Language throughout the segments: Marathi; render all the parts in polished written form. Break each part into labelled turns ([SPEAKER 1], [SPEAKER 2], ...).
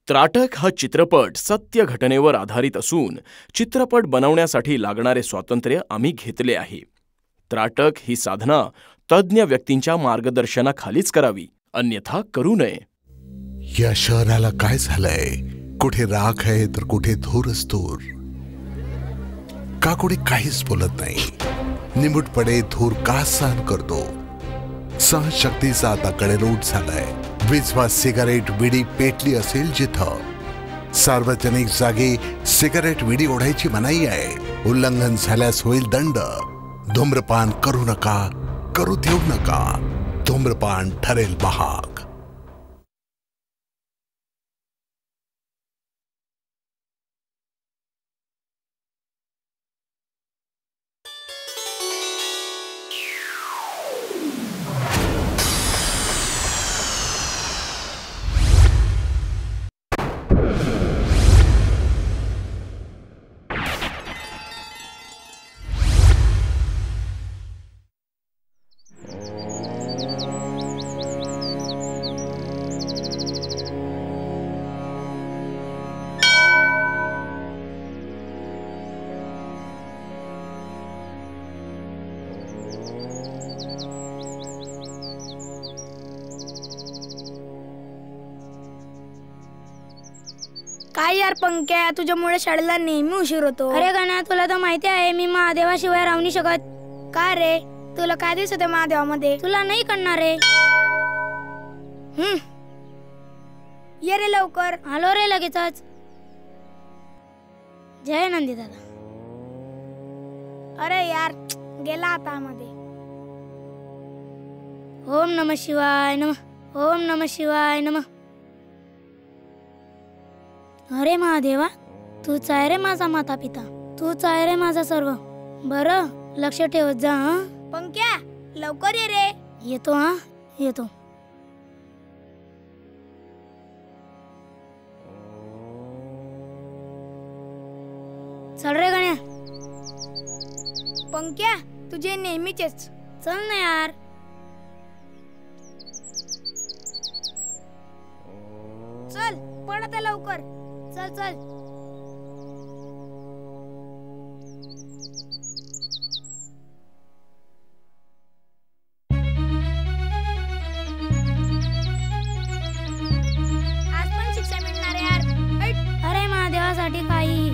[SPEAKER 1] त्राटक हा चित्रपट सत्य घटनेवर आधारित असून चित्रपट बनवण्यासाठी लागणारे स्वातंत्र्य आम्ही घेतले आहे. त्राटक ही साधना तज्ज्ञ व्यक्तींच्या मार्गदर्शनाखालीच करावी, अन्यथा करू नये.
[SPEAKER 2] या शहराला काय झालंय? कुठे राख आहे तर कुठे धूरच धूर. का कोणी काहीच बोलत नाही? निमूटपणे धूर का सहन करतो? सहनशक्तीचा आता कडेलोट झालाय. विधवा सिगारेट विडी पेटली असेल जिथं, सार्वजनिक जागी सिगारेट विडी ओढायची मनाई आहे. उल्लंघन झाल्यास होईल दंड. धूम्रपान करू नका, करू देऊ नका. धूम्रपान ठरेल महाग.
[SPEAKER 3] काय यार पंक्या, तुझ्यामुळे शाळेला नेहमी उशीर होतो. अरे गण्या, तुला तर माहिती आहे मी महादेवाशिवाय राहू नाही शकत. का रे, तुला काय दिसत आहे महादेवामध्ये? तुला नाही कळणार रे. ये रे लवकर. आलो रे लगेचच. जय नंदी दादा. अरे यार, गेला आता मध्ये. ओम नमः शिवाय नमः. ओम नमः शिवाय नमः. अरे महादेवा, तूच आहे रे माझा माता पिता. तूच आहे रे माझा सर्व. बरं, लक्ष ठेवत जा. पंक्या, लवकर ये रे. येतो येतो. चल रे गण्या. पंक्या, तुझे नेहमीचेच. चल ना यार. चल पण आता लवकर. चल चल. आज पण शिक्षा मिळणार यार. अरे महादेवासाठी काही.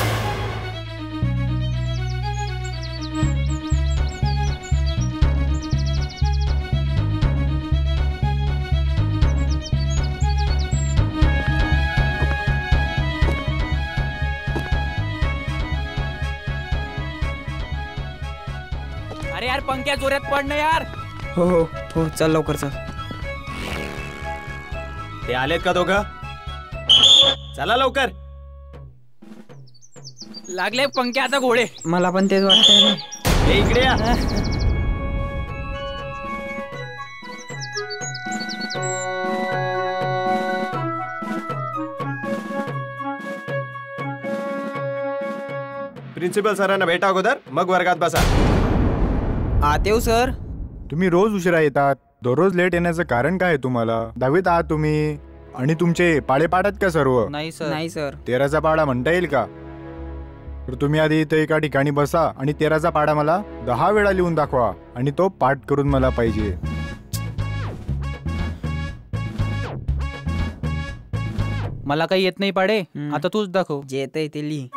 [SPEAKER 4] अरे यार पंक्या, जोरात पड ना यार.
[SPEAKER 5] हो हो हो, चल लवकर चल.
[SPEAKER 6] ते आलेत का दोघं? चला लवकर.
[SPEAKER 4] लागले पंक्या आता घोडे.
[SPEAKER 5] मला पण तेच वाटतंय.
[SPEAKER 6] हे इकडे या. प्रिन्सिपल सरांना भेटा अगोदर, मग वर्गात बसा.
[SPEAKER 5] आतेव सर.
[SPEAKER 7] तुम्ही रोज उशिरा येतात. दररोज लेट येण्याचं कारण काय आहे तुम्हाला? 10वीत आहात तुम्ही आणि तुमचे पाडे पाठात का सर्व?
[SPEAKER 5] नाही सर. नाही सर.
[SPEAKER 7] 13चा पाडा म्हणता येईल का? तर तुम्ही आधी इथे एका ठिकाणी बसा आणि 13चा पाडा मला 10 वेळा लिहून दाखवा आणि तो पाठ करून मला पाहिजे.
[SPEAKER 4] मला काही येत नाही पाडे. आता तूच दाखव.
[SPEAKER 5] जे येतंय ते लिही.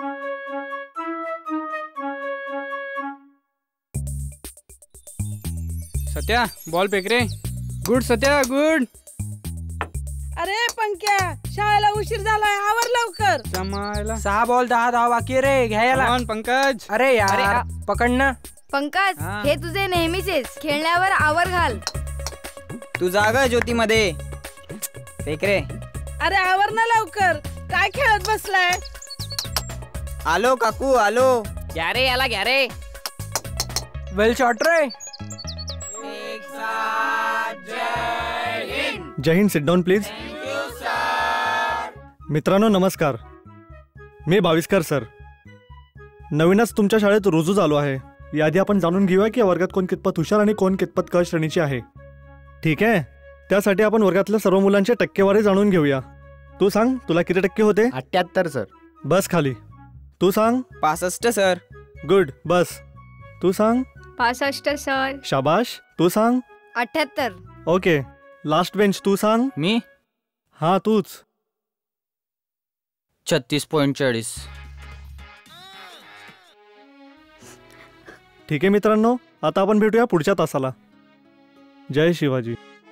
[SPEAKER 4] सत्या, बॉल फेक रे. Good Satya, good.
[SPEAKER 8] अरे पंक्या, शाळेला उशीर झालाय, आवर लवकर.
[SPEAKER 4] जमायला
[SPEAKER 5] 6 बॉल 10 धाव बाकी रे. घ्यायला
[SPEAKER 4] पंकज.
[SPEAKER 5] अरे यार, पकड ना.
[SPEAKER 3] पंकज, हे तुझे नेहमीचेच. खेळण्यावर आवर घाल.
[SPEAKER 5] तू जागा ज्योती मध्ये. फेक रे.
[SPEAKER 8] अरे आवर ना लवकर. काय खेळत बसलाय?
[SPEAKER 5] आलो काकू, आलो.
[SPEAKER 4] घ्या रे याला, घ्या रे.
[SPEAKER 5] वेल शॉट रे.
[SPEAKER 9] Jai Hind. Sit down please. मित्रांनो नमस्कार. मी भाविस्कर सर. नवीनच तुमच्या शाळेत रुजू झालो आहे. यादी आपण जाणून घेऊया की वर्गात कोण कितपत हुशार आणि कोण कितपत क श्रेणीचे आहे. ठीक आहे, त्यासाठी आपण वर्गातल्या सर्व मुलांची टक्केवारी जाणून घेऊया. तू सांग तुला किती टक्के होते?
[SPEAKER 7] 78 सर.
[SPEAKER 9] बस खाली. तू सांग.
[SPEAKER 5] 65 सर.
[SPEAKER 9] गुड बस. तू सांग.
[SPEAKER 10] 65 सर.
[SPEAKER 9] शाबाश. तू सांग.
[SPEAKER 10] 78.
[SPEAKER 9] ओके. लास्ट बेंच तू सांग.
[SPEAKER 4] मी
[SPEAKER 9] हा तूच.
[SPEAKER 4] 36.40.
[SPEAKER 9] ठीक आहे मित्रांनो, आता आपण भेटूया पुढच्या तासाला. जय शिवाजी.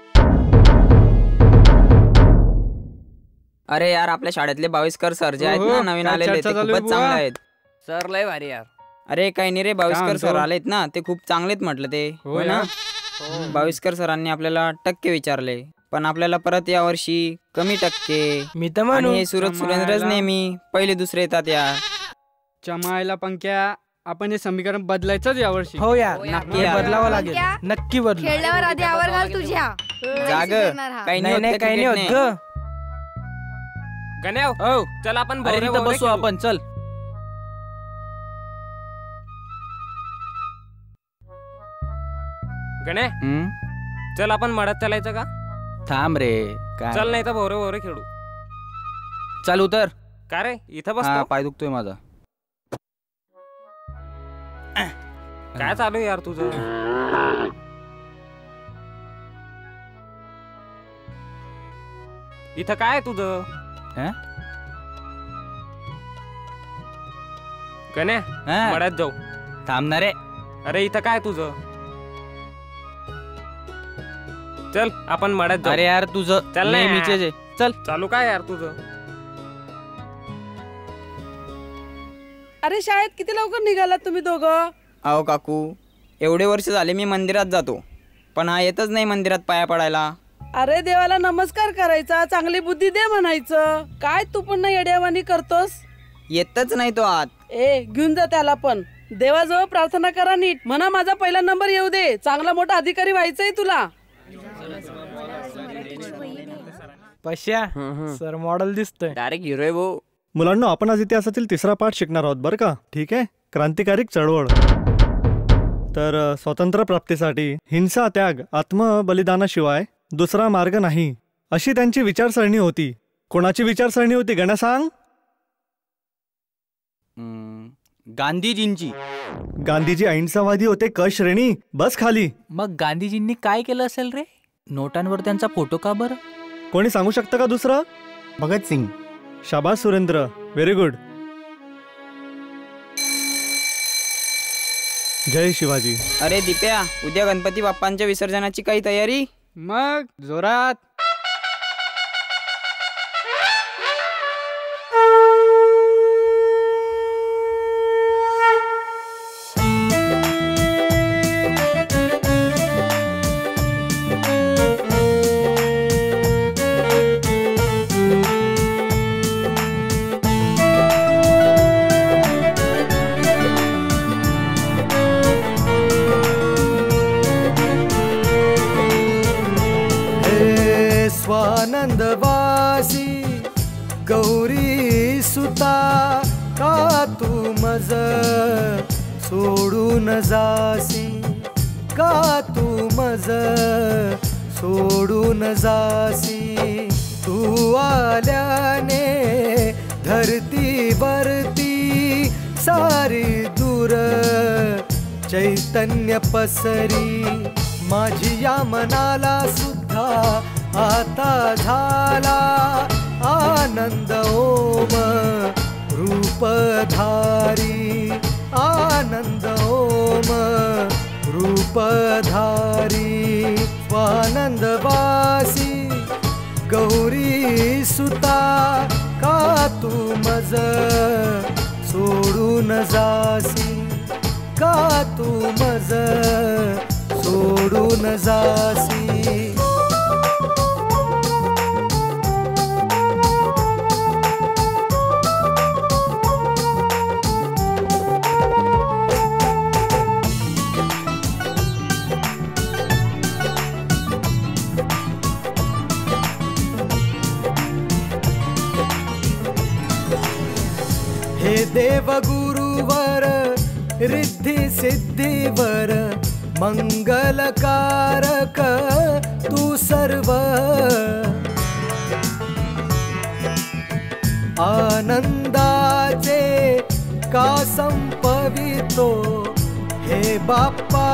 [SPEAKER 5] अरे यार, आपल्या शाळेतले भाविस्कर सर जे आहेत ना, नवीन आलेले ते खूपच चांगले आहेत.
[SPEAKER 4] सर लय भारी यार.
[SPEAKER 5] अरे काही नाही रे, भाविस्कर सर आलेत ना, ते खूप चांगलेत म्हटलं ते. हो ना. भाविस्कर सरांनी आपल्याला टक्के विचारले, पण आपल्याला परत या वर्षी कमी टक्के.
[SPEAKER 11] मी तर म्हणू,
[SPEAKER 5] आणि हे सूरज सुरेंद्रच नेहमी पहिले दुसरे येतात यार.
[SPEAKER 11] चमायला पंक्या, आपण हे समीकरण बदलायचंच यावर्षी.
[SPEAKER 8] हो यार,
[SPEAKER 5] नक्की यार.
[SPEAKER 11] बदलावं लागेल. नक्की बदलू.
[SPEAKER 10] खेळल्यावर आधी आवर घाल तुझ्या.
[SPEAKER 5] जाग काही नाही, काही नाही होत ग.
[SPEAKER 4] गण्या हो, चल आपण बसू आपण. चल गण्या, चल आपण मळ्यात चालायचं का?
[SPEAKER 12] थांब रे. काय
[SPEAKER 4] चल, नाही तर भोरे खेळू.
[SPEAKER 12] चल उतर.
[SPEAKER 4] का रे इथं बस.
[SPEAKER 12] पाय दुखतोय माझा.
[SPEAKER 4] काय चालू यार तुझं? इथं काय तुझं? गण्या, मळ्यात जाऊ.
[SPEAKER 12] थांबणार रे.
[SPEAKER 4] अरे इथं काय तुझं? चल आपण मळ्यात जाऊ.
[SPEAKER 12] अरे यार तुझं
[SPEAKER 4] चल
[SPEAKER 12] नेहमीचे. चल.
[SPEAKER 4] चालू काय यार तुझं?
[SPEAKER 8] अरे शाळेत किती लवकर निघालात तुम्ही दोघं?
[SPEAKER 5] अहो काकू, एवढे वर्ष झाले मी मंदिरात जातो, पण हा येतच नाही मंदिरात पाया पडायला.
[SPEAKER 8] अरे देवाला नमस्कार करायचा, चांगली बुद्धी दे म्हणायचं. काय तू पण येड्यावानी करतोस?
[SPEAKER 5] येतच नाही तो आत.
[SPEAKER 8] घेऊन जा त्याला पण. देवाजवळ प्रार्थना करा नीट. म्हणा माझा पहिला नंबर येऊ दे, चांगला मोठा अधिकारी व्हायचंय तुला.
[SPEAKER 11] पश्या सर मॉडेल दिसतोय.
[SPEAKER 5] डायरेक्ट हिरो आहे भाऊ.
[SPEAKER 9] मुलांना, आपण आज इतिहासातील 3रा पाठ शिकणार आहोत बरं का? ठीक आहे. क्रांतिकारी चळवळ. तर स्वातंत्र्य प्राप्तीसाठी हिंसा, त्याग, आत्मबलिदानाशिवाय दुसरा मार्ग नाही, अशी त्यांची विचारसरणी होती. कोणाची विचारसरणी होती गण्या सांग?
[SPEAKER 12] गांधीजींची.
[SPEAKER 9] गांधीजी अहिंसावादी होते क श्रेणी. बस खाली.
[SPEAKER 12] मग गांधीजींनी काय केलं असेल रे? नोटांवर त्यांचा फोटो का बरं?
[SPEAKER 9] कोणी सांगू शकतं का दुसरं?
[SPEAKER 7] भगतसिंग.
[SPEAKER 9] शाबास सुरेंद्र, व्हेरी गुड. जय शिवाजी.
[SPEAKER 5] अरे दिप्या, उद्या गणपती बाप्पांच्या विसर्जनाची काही तयारी?
[SPEAKER 11] मग जोरात.
[SPEAKER 13] स्वानंदवासी गौरी सुता, का तू मज सोडून जासी, का तू मज सोडून जासी. तू आल्याने धरतीवरती सारी दूर चैतन्य पसरी. माझी या मनाला सुद्धा आता झाला आनंद ओम रूपधारी. आनंद ओम रूपधारी. स्वानंदवासी गौरी सुता, का तू मज सोडून जासी, का तू मज सोडून जासी. हे देव गुरुवर रिद्धी सिद्धीवर मंगलकारक तू सर्व. आनंदाचे का संपवितो हे बाप्पा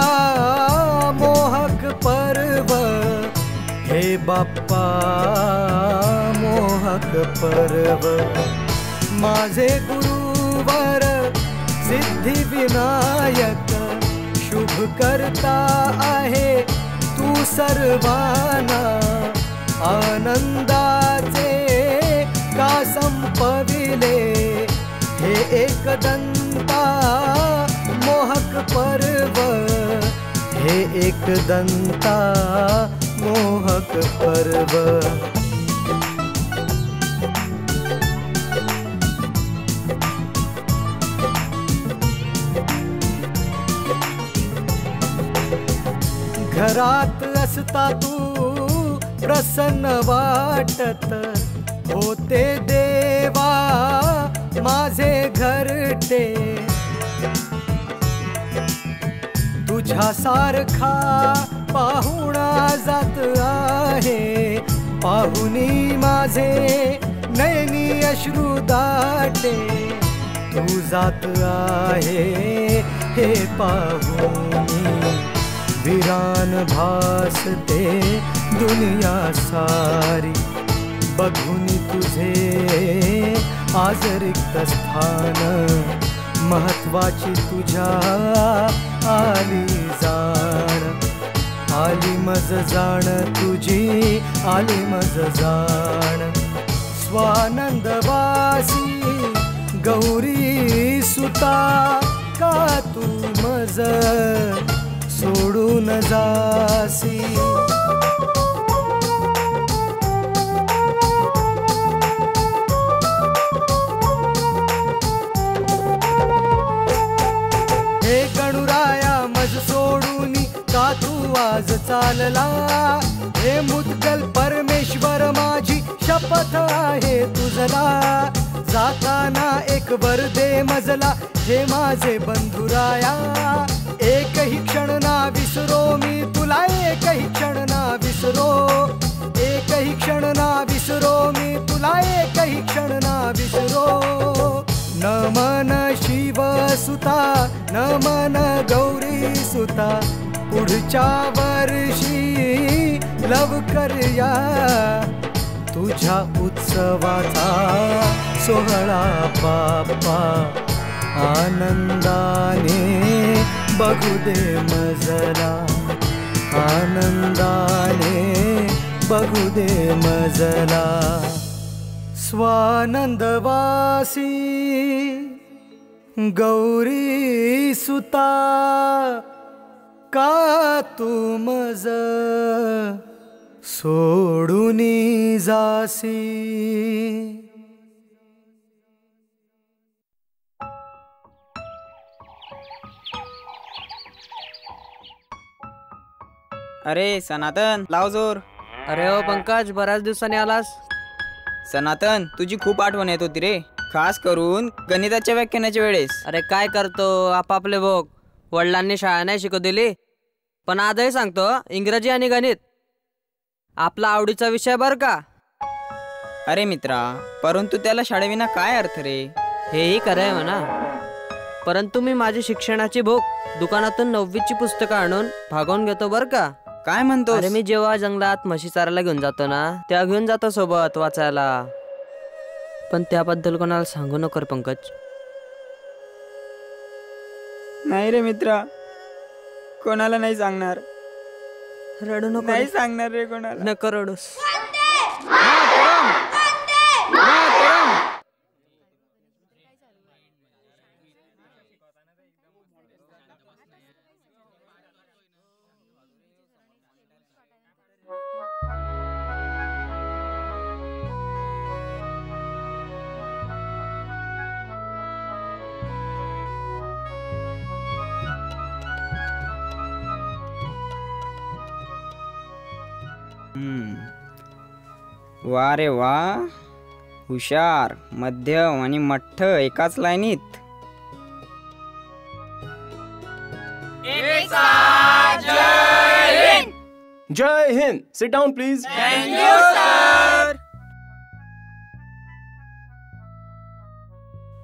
[SPEAKER 13] मोहक पर्व हे बाप्पा मोहक पर्व माझे गुरुवर सिद्धी विनायक शुभ करता आहे तू सर्वांना आनंदाचे का संपविले हे एकदंता मोहक पर्व हे एकदंता मोहक पर्व घरात असता तू प्रसन्न वाटत होते देवा माझे घरटे तुझ्यासारखा पाहुणा जात आहे पाहुणी माझे नयनी अश्रू दाटे तू जात आहे हे पाहुणी विरान भासते दुनिया सारी बघून तुझे आज रिक्त स्थान महत्वाची तुझ्या आली जाण आली मज जाण तुझी आली मज जाण स्वानंदवासी गौरी सुता का तू मज सोडून जासी हे गणुराया मज सोडूनी का तू आज चालला हे मुद्गल परमेश्वर माझी शपथ आहे तुझला जाताना एक वर दे मजला हे माझे बंधुराया एकही क्षण ना विसरो मी तुला एकही क्षण ना विसरो एकही क्षण ना विसरो मी तुला एकही क्षण ना विसरो नमन शिव सुता नमन गौरी सुता पुढच्या वर्षी लवकर या तुझ्या उत्सवाचा सोहळा बाप्पा आनंदाने बघू दे मजला आनंदाने बघू दे मजला स्वानंदवासी गौरी सुता का तू मज सोडूनी जासी
[SPEAKER 5] अरे सनातन लाव जोर.
[SPEAKER 14] अरे ओ पंकज बऱ्याच दिवसांनी आलास.
[SPEAKER 5] सनातन तुझी खूप आठवण येत होती रे, खास करून गणिताच्या व्याख्यानाच्या वेळेस.
[SPEAKER 14] अरे काय करतो आपापले भोग. वडिलांनी शाळा नाही शिकू दिली, पण आजही सांगतो इंग्रजी आणि गणित आपला आवडीचा विषय बर का.
[SPEAKER 5] अरे मित्रा, परंतु त्याला शाळेविना काय अर्थ रे.
[SPEAKER 14] हेही खरं आहे म्हणा, परंतु मी माझी शिक्षणाची भूक दुकानातून 9वीची पुस्तकं आणून भागवून घेतो बर का.
[SPEAKER 5] काय म्हणतो.
[SPEAKER 14] अरे मी जेव्हा जंगलात म्हशी चारायला घेऊन जातो ना, त्या घेऊन जातो सोबत वाचायला. पण त्याबद्दल कोणाला सांगू नको रे पंकज.
[SPEAKER 5] नाही रे मित्रा, कोणाला नाही सांगणार.
[SPEAKER 14] रडू नको.
[SPEAKER 5] नाही सांगणार रे कोणाला.
[SPEAKER 14] नको रडूस.
[SPEAKER 5] वा रे वा, हुशार, मध्यम आणि मठ्ठ एकाच लाईनीत.
[SPEAKER 1] Jai Hind. Sit down please.
[SPEAKER 5] Thank you sir.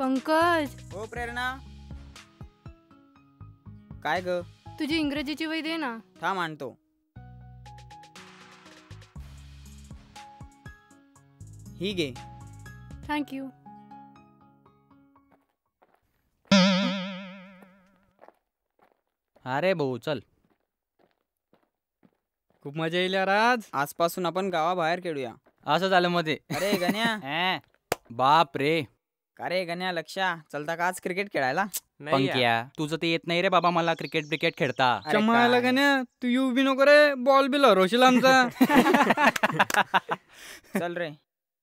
[SPEAKER 10] Pankaj.
[SPEAKER 5] हो प्रेरणा. काय ग?
[SPEAKER 10] तुझी इंग्रजीची वही दे ना.
[SPEAKER 5] थांब आणतो. ही घे.
[SPEAKER 10] थँक्यू.
[SPEAKER 12] अरे भाऊ चल.
[SPEAKER 11] खूप मजा येईल यार आज.
[SPEAKER 5] आजपासून आपण गावाबाहेर खेळूया.
[SPEAKER 12] असं झालं मध्ये.
[SPEAKER 5] अरे गण्या.
[SPEAKER 12] बाप रे.
[SPEAKER 5] का रे गण्या लक्षा चलता का आज क्रिकेट खेळायला?
[SPEAKER 12] पंक्या तुझं ते येत नाही रे बाबा मला क्रिकेट खेळता.
[SPEAKER 11] चमायला गण्या तू येऊ बी नको रे. बॉल बिल हरवशील आमचा.
[SPEAKER 5] चल रे.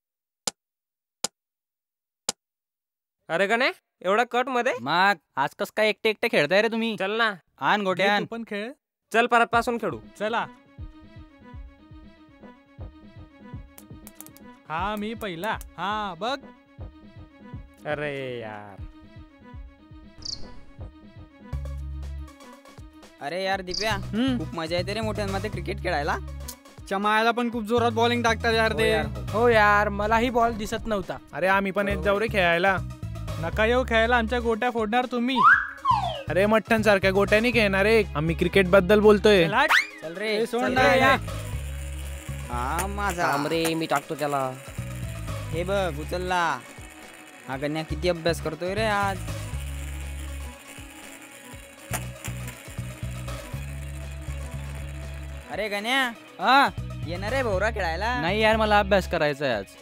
[SPEAKER 4] अरे गणे एवढा कट मध्ये
[SPEAKER 12] मग आज कस काय एकटे खेळताय रे तुम्ही?
[SPEAKER 4] चल ना.
[SPEAKER 12] आण गोट्या आण.
[SPEAKER 4] पण खेळ. चल परत पासून खेळू.
[SPEAKER 15] चला. हा मी पहिला. हा बघ.
[SPEAKER 4] अरे यार.
[SPEAKER 5] अरे यार दिप्या खूप मजा येते रे मोठ्यांमध्ये क्रिकेट खेळायला.
[SPEAKER 11] चमायला पण खूप जोरात बॉलिंग टाकतात यार ते.
[SPEAKER 15] हो यार मलाही बॉल दिसत नव्हता. अरे आम्ही पण येत जाऊ रे खेळायला. नका येऊ खेळायला. आमच्या गोट्या फोडणार तुम्ही. अरे मठ्ठन सारख्या गोट्यानी खेळणार रे. आम्ही क्रिकेट बद्दल बोलतोय.
[SPEAKER 5] चल रे. हा माझा
[SPEAKER 14] रे मी टाकतो त्याला.
[SPEAKER 5] हे बघ उचलला. हा गण्या किती अभ्यास करतोय रे आज. अरे गण्या येणार रे भोवरा खेळायला?
[SPEAKER 12] नाही यार मला अभ्यास करायचा आहे आज.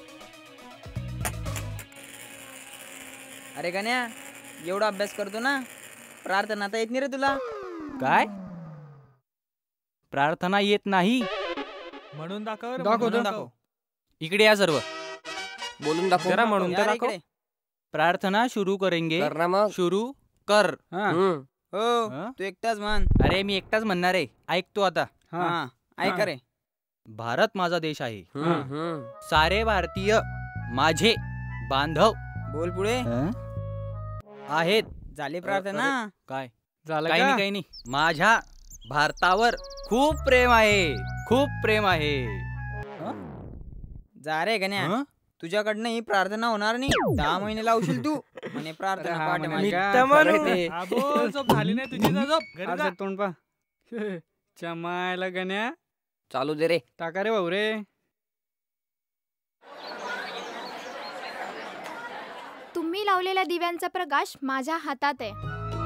[SPEAKER 5] अरे गण्या एवढा अभ्यास करतो ना प्रार्थना तर येत नाही रे तुला?
[SPEAKER 12] काय प्रार्थना येत नाही?
[SPEAKER 15] म्हणून दाखव.
[SPEAKER 5] दाखव.
[SPEAKER 12] इकडे या सर्व.
[SPEAKER 14] बोलून दाखव.
[SPEAKER 4] जरा म्हणून तर दाखव.
[SPEAKER 12] प्रार्थना शुरू करेंगे. शुरू कर.
[SPEAKER 5] हो तू एकटाच म्हण.
[SPEAKER 12] अरे मी एकटाच म्हणणार आहे. ऐकतो आता.
[SPEAKER 5] ऐक रे.
[SPEAKER 12] भारत माझा देश आहे. सारे भारतीय माझे बांधव.
[SPEAKER 5] बोल पुढे.
[SPEAKER 12] आहेत.
[SPEAKER 5] झाली प्रार्थना?
[SPEAKER 12] काय
[SPEAKER 11] झालं?
[SPEAKER 12] काही नाही. माझ्या भारतावर खूप प्रेम आहे. खूप प्रेम आहे.
[SPEAKER 5] जा रे गण्या. तुझ्याकडनं ही प्रार्थना होणार नाही. 10 महिने लावशील तू म्हणे प्रार्थना पाठ.
[SPEAKER 15] झाली नाही तुझी.
[SPEAKER 11] तोंड पा. चमायला गण्या
[SPEAKER 14] चालू दे रे.
[SPEAKER 11] टाका रे भाऊ रे.
[SPEAKER 16] तुम्ही लावलेल्या दिव्यांचा प्रकाश माझ्या हातात आहे.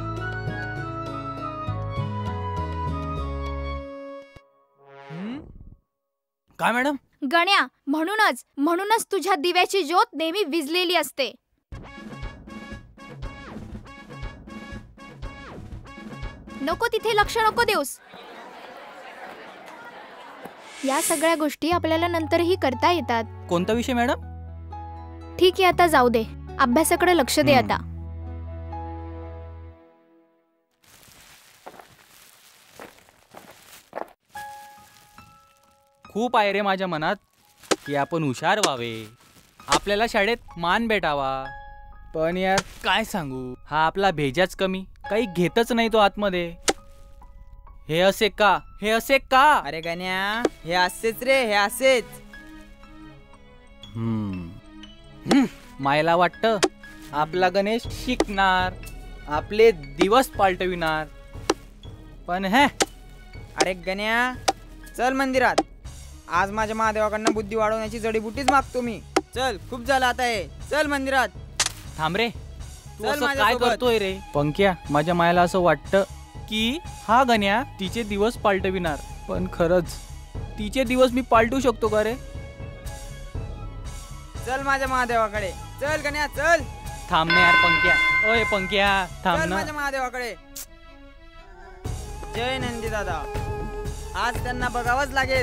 [SPEAKER 12] काय मॅडम?
[SPEAKER 16] गण्या म्हणूनच तुझ्या दिव्याची ज्योत नेहमी विझलेली असते. नको तिथे लक्ष नको देऊस. या सगळ्या गोष्टी आपल्याला नंतरही करता येतात.
[SPEAKER 12] कोणता विषय मॅडम?
[SPEAKER 16] ठीक आहे आता जाऊ दे. अभ्यासाकडे लक्ष दे आता.
[SPEAKER 12] खूप आहे रे माझ्या मनात की आपण हुशार व्हावे. आपल्याला शाळेत मान भेटावा. पण यार काय सांगू. हा आपला भेजाच कमी. काही घेतच नाही तो आतमध्ये. हे असे का? हे असे का?
[SPEAKER 5] अरे गण्या हे असेच रे. हे असेच.
[SPEAKER 12] मायला वाटतं आपला गणेश शिकणार. आपले दिवस पालटविणार. पण हे
[SPEAKER 5] अरे गण्या चल मंदिरात. आज माझ्या महादेवाकडनं बुद्धी वाढवण्याची जडीबुटीच मागतो मी. चल खूप झालं आता हे. चल मंदिरात.
[SPEAKER 12] थांब रे. तू असं काय करतोय रे? पंक्या माझ्या मायाला असं वाटतं की हा गण्या तिचे दिवस पालटविणार. पण खरंच तिचे दिवस मी पालटू शकतो का रे?
[SPEAKER 5] चल माझ्या महादेवाकडे. चल गण्या चल.
[SPEAKER 12] थांब ना यार पंक्या. ओय पंक्या थांब ना.
[SPEAKER 5] माझ्या महादेवाकडे. जय नंदी दादा. आज त्यांना बघावंच लागेल.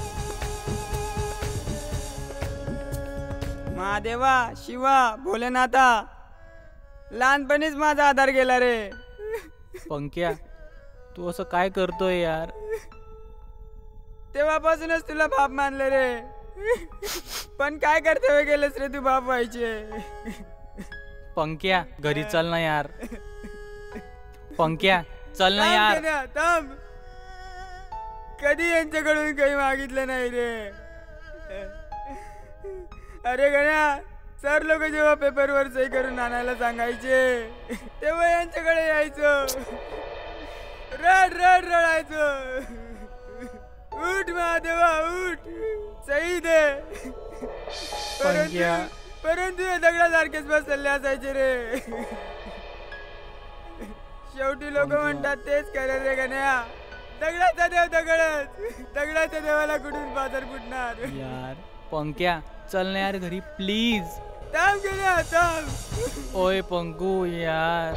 [SPEAKER 5] महादेवा शिवा भोलेनाथा लहानपणीच माझा आधार गेला रे.
[SPEAKER 12] पंक्या तू असं काय करतोय यार?
[SPEAKER 5] तेव्हापासूनच तुला बाप मानले रे. पण काय कर्तव्य केलंस रे तू बाप व्हायचे.
[SPEAKER 12] पंक्या घरी चल ना यार. पंक्या चल ना यार.
[SPEAKER 5] थांब. कधी यांच्याकडून काही मागितलं नाही रे. अरे गण्या सर लोक जेव्हा पेपरवर सही करून आणायला सांगायचे तेव्हा यांच्याकडे यायचं, रडायचं, उठ महादेवा उठ, सही दे. परंतु हे दगडासारखेच बसलेले असायचे रे. शेवटी लोक म्हणतात तेच करे रे गण्या, दगडाचा देव दगडच, दगडाच्या देवाला कुठून पाथर फुटणार.
[SPEAKER 12] यार पंक्या चल ना यार घरी प्लीज.
[SPEAKER 5] थांब गण्या थांब.
[SPEAKER 12] ओय पंकू यार.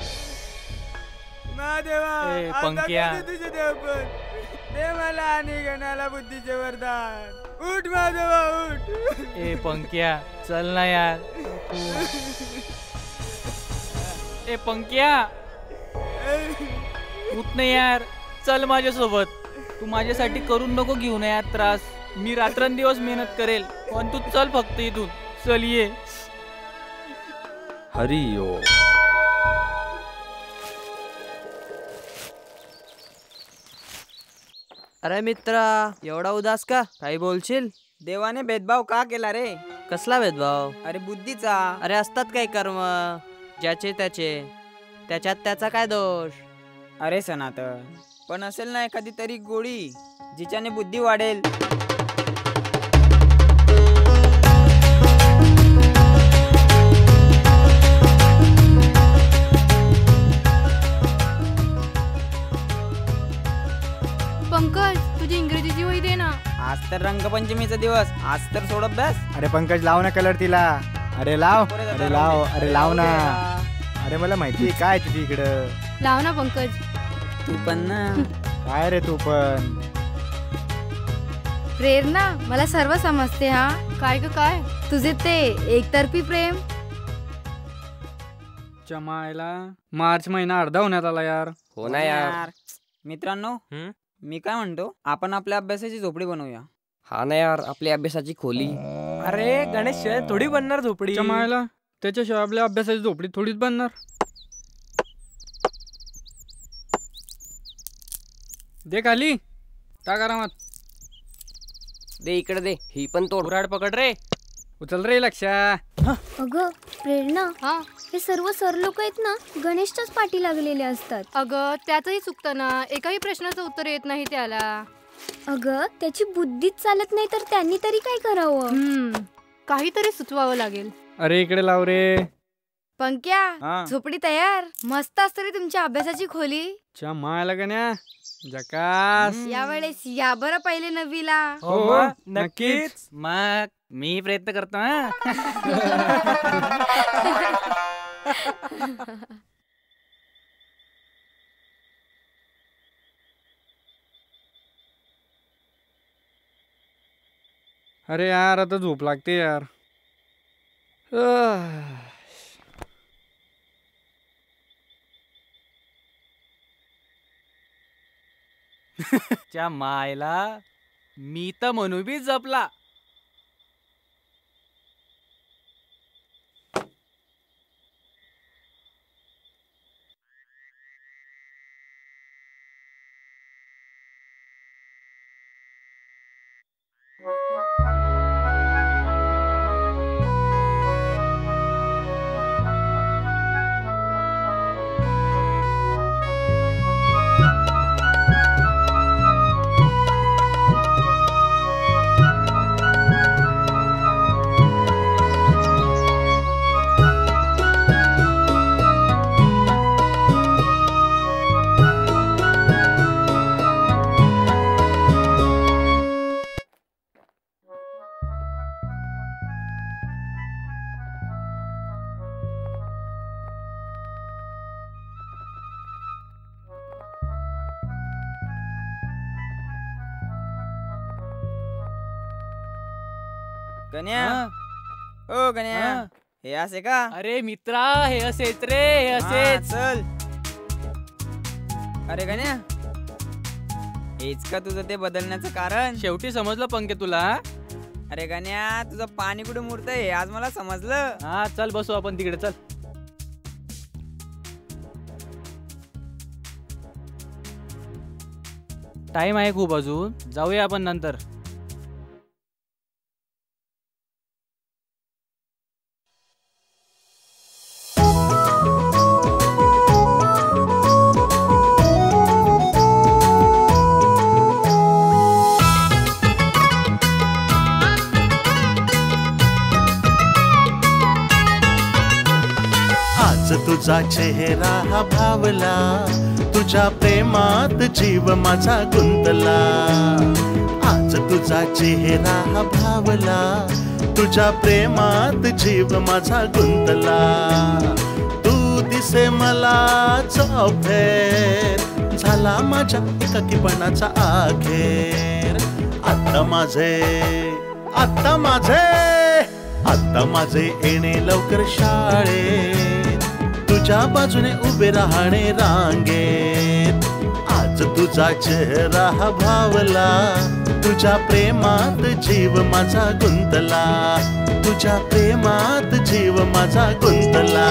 [SPEAKER 5] महादेवा
[SPEAKER 12] पंक्या
[SPEAKER 5] तुझे देव पण दे मला आणि गण्याला बुद्धीचे वरदान. उठ महादेवा उठ.
[SPEAKER 12] ए पंक्या चल ना यार. ए पंक्या उठ ना यार, चल माझ्यासोबत. तू माझ्यासाठी करून नको घेऊ ना यार त्रास. मी रात्रंदिवस मेहनत करेल पण तू चल फक्त इथून. चल ये.
[SPEAKER 6] हरिओ.
[SPEAKER 14] अरे मित्रा एवढा उदास का, काही बोलशील?
[SPEAKER 5] देवाने भेदभाव का केला रे?
[SPEAKER 14] कसला भेदभाव?
[SPEAKER 5] अरे बुद्धीचा.
[SPEAKER 14] अरे असतात काही कर्म ज्याचे त्याचे, त्याच्यात त्याचा काय दोष?
[SPEAKER 5] अरे सनातन, पण असेल ना एखादी तरी गोळी जिच्याने बुद्धी वाढेल.
[SPEAKER 10] पंकज तुझी इंग्रजीची वही दे ना.
[SPEAKER 5] आज तर रंगपंचमीचा दिवस, आज तर सोडत बस.
[SPEAKER 7] अरे पंकज लाव ना कलर तिला. अरे लाव, अरे लाव, अरे लाव ना. अरे मला माहिती काय तुझी इकडं.
[SPEAKER 10] लाव ना पंकज.
[SPEAKER 5] तू पण ना.
[SPEAKER 7] काय रे तू पण.
[SPEAKER 10] प्रेरणा मला सर्व समजते. हा काय ग काय तुझे ते एकतर्फी प्रेम.
[SPEAKER 11] जमायला मार्च महिना अर्धा होण्यात आला यार.
[SPEAKER 14] हो ना यार.
[SPEAKER 5] मित्रांनो मी काय म्हणतो, आपण आपल्या अभ्यासाची झोपडी बनवूया.
[SPEAKER 14] हा ना यार, आपली अभ्यासाची खोली.
[SPEAKER 15] अरे गणेश थोडी बनणार झोपडी.
[SPEAKER 11] जमायला त्याच्याशिवाय आपल्या अभ्यासाची झोपडी थोडीच बनणार. दे खाली टाक आरामात.
[SPEAKER 14] दे इकडे दे. ही पण तोड.
[SPEAKER 11] उराड पकड रे. उचल रे लक्षा.
[SPEAKER 17] अगं प्रेरणा, हे सर्व सर लोक आहेत ना गणेशच्याच पाठी लागलेले असतात.
[SPEAKER 10] अगं त्याचंही चुकतं ना, एकाही प्रश्नाचं उत्तर येत नाही त्याला.
[SPEAKER 17] अगं त्याची बुद्धीच चालत नाही तर त्यांनी तरी काय करावं.
[SPEAKER 10] काहीतरी सुचवावं लागेल.
[SPEAKER 11] अरे इकडे लाव रे.
[SPEAKER 10] पंक्या झोपडी तयार. मस्त असते रे तुमच्या अभ्यासाची खोली.
[SPEAKER 11] जमायला गण्या जकास.
[SPEAKER 10] यावेळेस या बरं पहिले नववीला.
[SPEAKER 11] हो नक्कीच.
[SPEAKER 12] मग मी प्रयत्न करतो.
[SPEAKER 11] अरे यार आता झोप लागते यार.
[SPEAKER 12] च्या मायला मी तर म्हणू बी जपला.
[SPEAKER 5] गण्या, ओ गण्या, हे असे का?
[SPEAKER 12] अरे मित्रा हे असेच रे, हे असेच.
[SPEAKER 5] चल. अरे गण्या, हेच का तुझं ते बदलण्याचं कारण?
[SPEAKER 12] शेवटी समजलं पंके तुला.
[SPEAKER 5] अरे गण्या, तुझं पाणी कुठे मुरतंय हे आज मला समजलं.
[SPEAKER 12] हा चल बसू आपण तिकडे. चल टाइम आहे खूप अजून, जाऊया आपण नंतर.
[SPEAKER 18] आज तुझा चेहरा हा भावला, तुझ्या प्रेमात जीव माझा गुंतला. आज तुझा चेहरा हा भावला, तुझ्या प्रेमात जीव माझा गुंतला. तू दिसे मला चौफेर, झाला माझ्या एकाकीपणाचा आखेर. आता माझे आता माझे आता माझे येणे लवकर शाळेत, तुझ्या बाजूने उभे राहणे रांगेत. आज तुझा चेहरा हा भावला, तुझ्या प्रेमात जीव माझा गुंतला. तुझ्या प्रेमात जीव माझा गुंतला.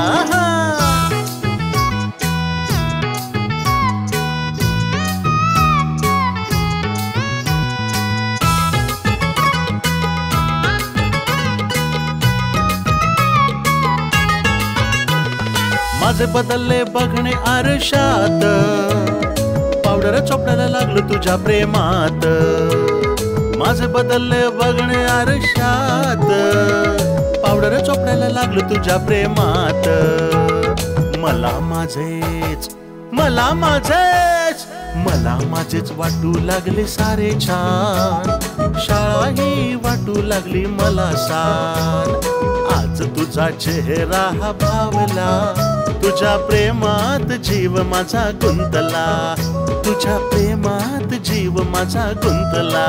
[SPEAKER 18] माझे बदलले बघणे आरशात, पावडर चोपडायला लागलं तुझ्या प्रेमात. माझे बदलले बघणे आरशात, पावडर चोपडायला लागलं तुझ्या प्रेमात. मला माझेच मला माझेच मला माझेच वाटू लागले सारे छान. शाळा ही वाटू लागली मला सान. आज तुझा चेहरा हा भावला, तुझ्या प्रेमात जीव माझा गुंतला. तुझ्या प्रेमात जीव माझा गुंतला.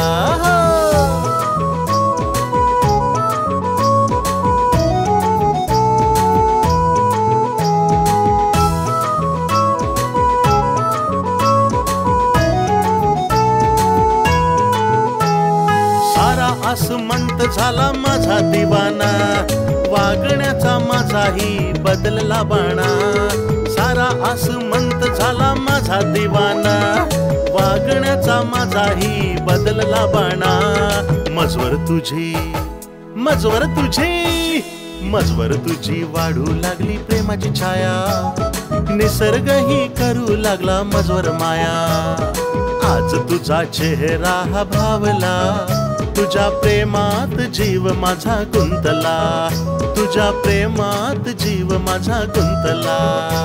[SPEAKER 18] सारा आसमंत झाला माझा दिवाना, वागण्याचा माझाही बदलला बाणा. सारा आसमंत झाला माझा दिवाना, वागण्याचा माझाही बदलला बाणा. मजवर तुझी मजवर तुझी मजवर तुझी वाढू लागली प्रेमाची छाया. निसर्गही करू लागला मजवर माया. आज तुझा चेहरा हा भावला, तुझ्या प्रेमात जीव माझा गुंतला. तुझ्या प्रेमात जीव माझा गुंतला.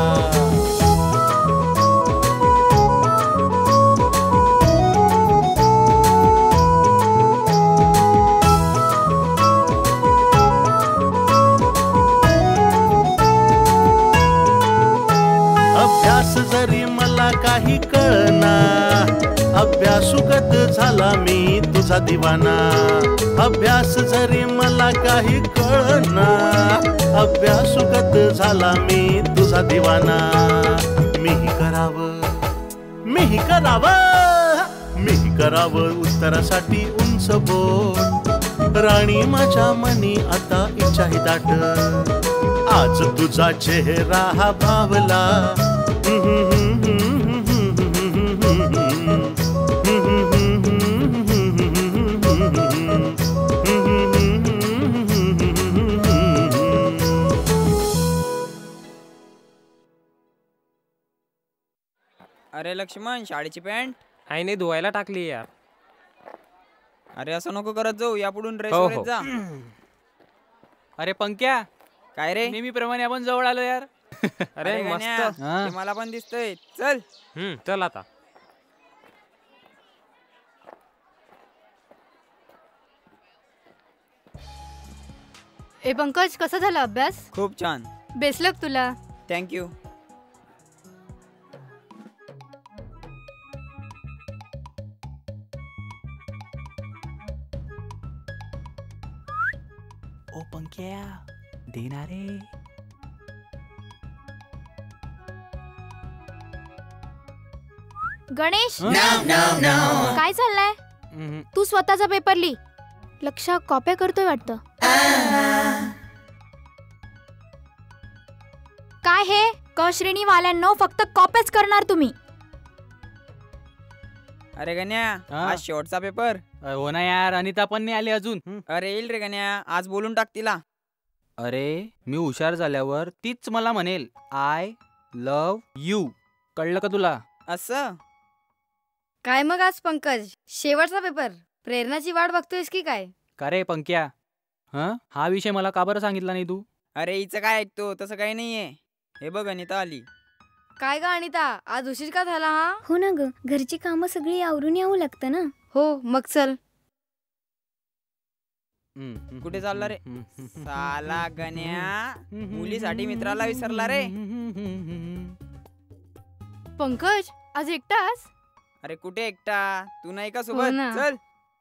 [SPEAKER 18] अभ्यास जरी मला काही कळना, अभ्यासुगत झाला मी तुझा दिवाना. अभ्यास जरी मला काही कळना, अभ्यासुगत झाला मी तुझा दिवाना. मीही करावं उत्तरासाठी उंच बोट. राणी माझ्या मनी आता इच्छाही दाट. आज तुझा चेहरा हा भावला,
[SPEAKER 5] अरे लक्ष्मण, शाळेची पॅन्ट
[SPEAKER 4] आईने धुवायला टाकली यार.
[SPEAKER 5] अरे असं नको करत जाऊ, यापुढून ड्रेस
[SPEAKER 4] हो,
[SPEAKER 5] वर
[SPEAKER 4] हो.
[SPEAKER 5] जा.
[SPEAKER 12] अरे पंक्या,
[SPEAKER 5] काय रे?
[SPEAKER 12] नेहमीप्रमाणे आपण जवळ आलो यार.
[SPEAKER 4] अरे
[SPEAKER 5] गण्या,
[SPEAKER 4] मस्त.
[SPEAKER 5] ते मला पण दिसतंय. चल
[SPEAKER 4] चल आता.
[SPEAKER 10] ए पंकज, कसा झाला अभ्यास?
[SPEAKER 5] खूप छान.
[SPEAKER 10] बेस्ट लक तुला.
[SPEAKER 5] थँक्यू.
[SPEAKER 12] ओ पंक्या, देणार रे.
[SPEAKER 16] गणेश, काय चाललंय? तू स्वतःचा पेपर लिह. लक्ष कॉप्या करतोय वाटतं. काय हे क श्रेणी वाल्यांनो, फक्त कॉप्याच करणार तुम्ही.
[SPEAKER 5] अरे गण्या, आज शेवटचा पेपर.
[SPEAKER 12] हो ना यार, अनिता पण नाही आली अजून.
[SPEAKER 5] अरे येईल रे गण्या, आज बोलून टाक तिला.
[SPEAKER 12] अरे मी हुशार झाल्यावर तीच मला म्हणेल आय लव यू. कळलं का तुला?
[SPEAKER 5] असं
[SPEAKER 10] काय मग आज पंकज, शेवटचा पेपर, प्रेरणाची वाट बघतोयस की काय?
[SPEAKER 12] का रे पंक्या, हा विषय मला का बरं सांगितला नाही तू?
[SPEAKER 5] अरे हिचं काय ऐकतो, तसं काही नाहीये. हे बघ अनिता आली.
[SPEAKER 10] काय ग अनिता, आज उशीर का झाला हा?
[SPEAKER 17] हो ना ग, घरची कामं सगळी आवरून यावं लागतं ना.
[SPEAKER 10] हो मग चल.
[SPEAKER 5] कुठे चालला रे साला गण्या? मुलीसाठी मित्राला विसरला रे.
[SPEAKER 16] पंकज आज एकटाच?
[SPEAKER 5] अरे कुठे एकटा, तू नाही का सोबत? चल.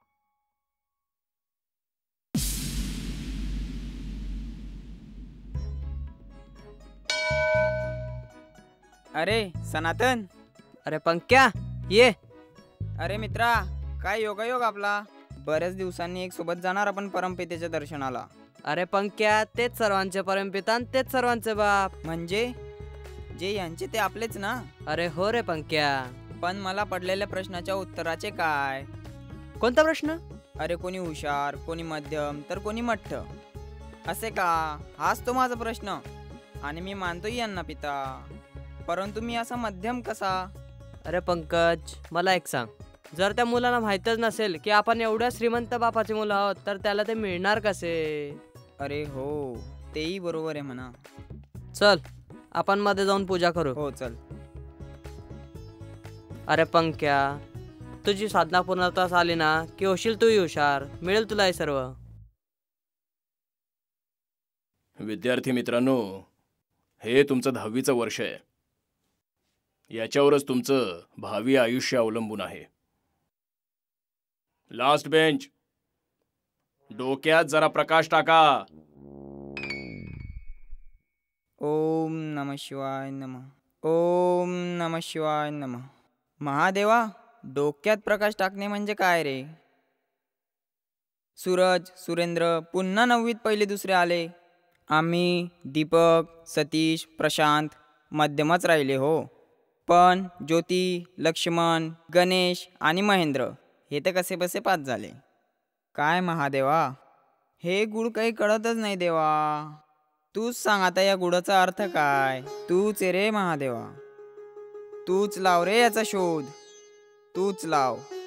[SPEAKER 5] अरे सनातन.
[SPEAKER 14] अरे पंक्या ये.
[SPEAKER 5] अरे मित्रा, काय योगायोग आपला. बऱ्याच दिवसांनी एक सोबत जाणार आपण परमपितेच्या दर्शनाला.
[SPEAKER 14] अरे पंक्या, तेच सर्वांचे परमपिता आणि तेच सर्वांचे बाप.
[SPEAKER 5] म्हणजे जे यांचे ते आपलेच ना?
[SPEAKER 14] अरे हो रे पंक्या.
[SPEAKER 5] पण मला पडलेल्या प्रश्नाच्या उत्तराचे काय?
[SPEAKER 14] कोणता प्रश्न?
[SPEAKER 5] अरे कोणी हुशार, कोणी मध्यम, तर कोणी मठ्ठ, असे का? हाच तो माझा प्रश्न. आणि मी मानतोय यांना पिता, परंतु मी असा मध्यम कसा?
[SPEAKER 14] अरे पंकज, मला एक सांग, जर त्या मुलाला माहीतच नसेल की आपण एवढ्या श्रीमंत बापाची मुलं आहोत, तर त्याला ते मिळणार कसे?
[SPEAKER 5] अरे हो, तेही बरोबर आहे म्हणा.
[SPEAKER 14] चल आपण मध्ये जाऊन पूजा करू.
[SPEAKER 5] हो चल.
[SPEAKER 14] अरे पंक्या, तुझी साधना पूर्णत्वास आली ना की होशील तूही हुशार, मिळेल तुला हे सर्व.
[SPEAKER 1] विद्यार्थी मित्रांनो, हे तुमचं 10वीचं वर्ष आहे. याच्यावरच तुमचं भावी आयुष्य अवलंबून आहे. लास्ट बेंच, डोक्यात जरा प्रकाश टाका.
[SPEAKER 5] ओम नमः शिवाय नमः. ओम नमः शिवाय नमः. महादेवा, डोक्यात प्रकाश टाकणे म्हणजे काय रे? सूरज, सुरेंद्र पुन्हा 9वीत पहिले दुसरे आले. आम्ही दीपक, सतीश, प्रशांत मध्यमच राहिले हो. पण ज्योती, लक्ष्मण, गणेश आणि महेंद्र हे तर कसे बसे पास झाले. काय महादेवा, हे गुड काही कळतच नाही देवा. तूच सांग आता या गुडाचा अर्थ काय? तूच रे महादेवा, तूच लाव रे याचा शोध, तूच लाव.